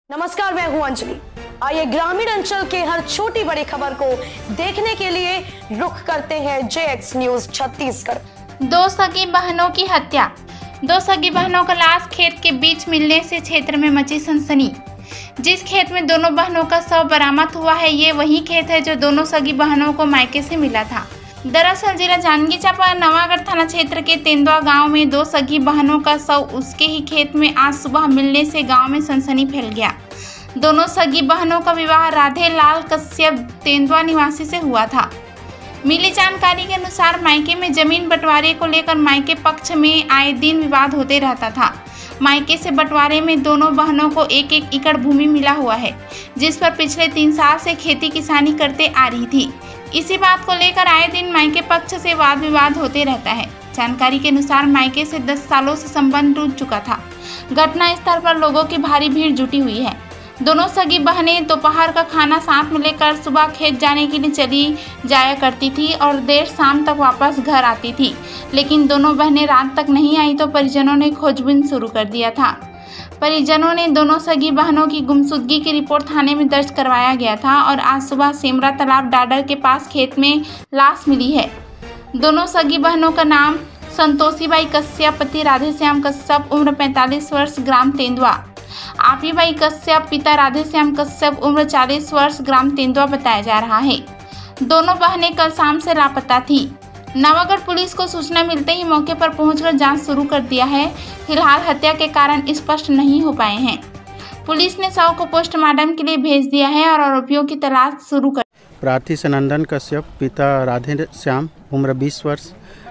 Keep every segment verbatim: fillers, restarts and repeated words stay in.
नमस्कार, मैं हूं अंजलि। आइए ग्रामीण अंचल के हर छोटी बड़ी खबर को देखने के लिए रुख करते हैं जे एक्स न्यूज छत्तीसगढ़। दो सगी बहनों की हत्या। दो सगी बहनों का लाश खेत के बीच मिलने से क्षेत्र में मची सनसनी। जिस खेत में दोनों बहनों का शव बरामद हुआ है, ये वही खेत है जो दोनों सगी बहनों को मायके से मिला था। दरअसल जिला जांजगीर चांपा नवागढ़ थाना क्षेत्र के तेंदुआ गांव में दो सगी बहनों का शव उसके ही खेत में आज सुबह मिलने से गांव में सनसनी फैल गया। दोनों सगी बहनों का विवाह राधे लाल कश्यप तेंदुआ निवासी से हुआ था। मिली जानकारी के अनुसार मायके में जमीन बंटवारे को लेकर मायके पक्ष में आए दिन विवाद होते रहता था। मायके से बंटवारे में दोनों बहनों को एक एक एकड़ भूमि मिला हुआ है, जिस पर पिछले तीन साल से खेती किसानी करते आ रही थी। इसी बात को लेकर आए दिन मायके पक्ष से वाद विवाद होते रहता है। जानकारी के अनुसार मायके से दस सालों से संबंध टूट चुका था। घटना स्थल पर लोगों की भारी भीड़ जुटी हुई है। दोनों सगी बहनें दोपहर का खाना साथ में लेकर सुबह खेत जाने के लिए चली जाया करती थी और देर शाम तक वापस घर आती थी, लेकिन दोनों बहनें रात तक नहीं आई तो परिजनों ने खोजबीन शुरू कर दिया था। परिजनों ने दोनों सगी बहनों की गुमशुदगी की रिपोर्ट थाने में दर्ज करवाया गया था और आज सुबह सेमरा तालाब डाडर के पास खेत में लाश मिली है। दोनों सगी बहनों का नाम संतोषीबाई कश्यप, पति राधेश्याम कश्यप, उम्र पैंतालीस वर्ष, ग्राम तेंदुआ। आपीबाई कश्यप, पिता राधेश्याम कश्यप, उम्र चालीस वर्ष, ग्राम तेंदुआ बताया जा रहा है। दोनों बहनें कल शाम से लापता थी। नवागढ़ पुलिस को सूचना मिलते ही मौके पर पहुंचकर जांच शुरू कर दिया है। फिलहाल हत्या के कारण स्पष्ट नहीं हो पाए हैं। पुलिस ने शव को पोस्टमार्टम के लिए भेज दिया है और आरोपियों की तलाश शुरू कर। प्रार्थी सनंदन कश्यप, पिता राधे श्याम, उम्र बीस वर्ष,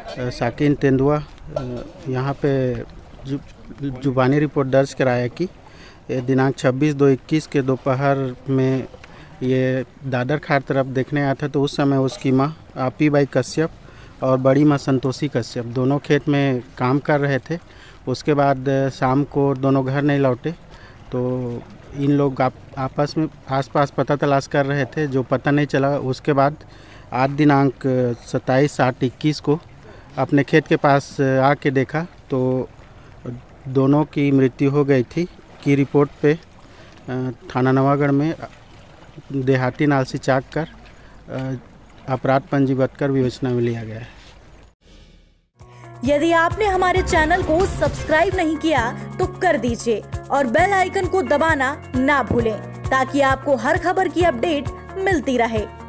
साकिन तेंदुआ। यहाँ पे जु, जुबानी रिपोर्ट दर्ज कराया कि दिनांक छब्बीस दो इक्कीस के दोपहर में ये दादर खार तरफ देखने आया था, तो उस समय उसकी माँ आपीबाई कश्यप और बड़ी माँ संतोषी कश्यप दोनों खेत में काम कर रहे थे। उसके बाद शाम को दोनों घर नहीं लौटे, तो इन लोग आप, आपस में आसपास पता तलाश कर रहे थे, जो पता नहीं चला। उसके बाद आज दिनांक सत्ताईस आठ इक्कीस को अपने खेत के पास आके देखा तो दोनों की मृत्यु हो गई थी की रिपोर्ट पे थाना नवागढ़ में देहाती नालसी चाक कर अपराध पंजीबद्ध कर विवेचना में लिया गया है। यदि आपने हमारे चैनल को सब्सक्राइब नहीं किया तो कर दीजिए और बेल आइकन को दबाना ना भूलें, ताकि आपको हर खबर की अपडेट मिलती रहे।